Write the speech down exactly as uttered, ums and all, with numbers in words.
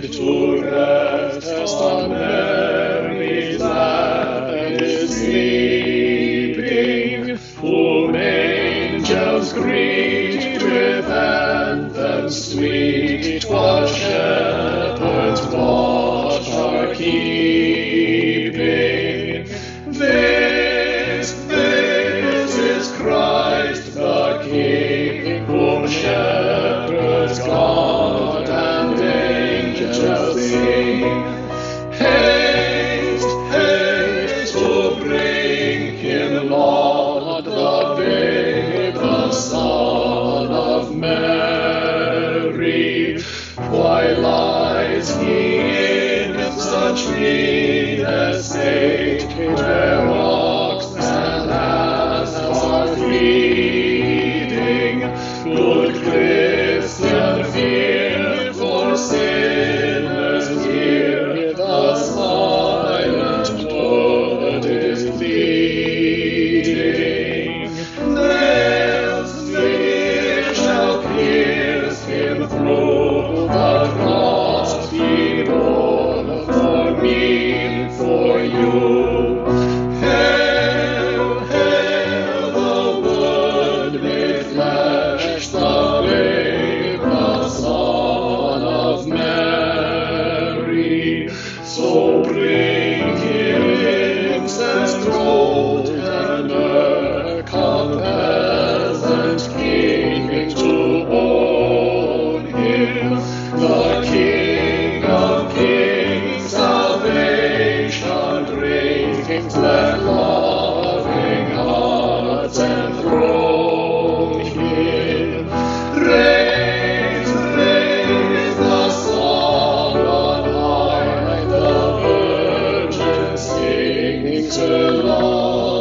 to rest on Mary's lap and is sleeping, whom angels greet with anthems sweet, while shepherds watch are keeping. This, this is Christ the King, whom shepherds guard and angels sing. Haste, haste to bring him, Lord, the babe, the Son of Mary. Why lies he in such mean estate, where ox and ass are feeding? Good Christian, fear for sinners here, the silent Lord is pleading. Nails, they shall pierce him through, the cross he bore for me, for you. Hail, hail, the Word made flesh, the babe, the Son of Mary. So bring him incense, gold, and myrrh, come peasant king to own him, the King of kings, salvation bring, let loving hearts enthrone him. Raise, raise the song on high, the virgin singing to love.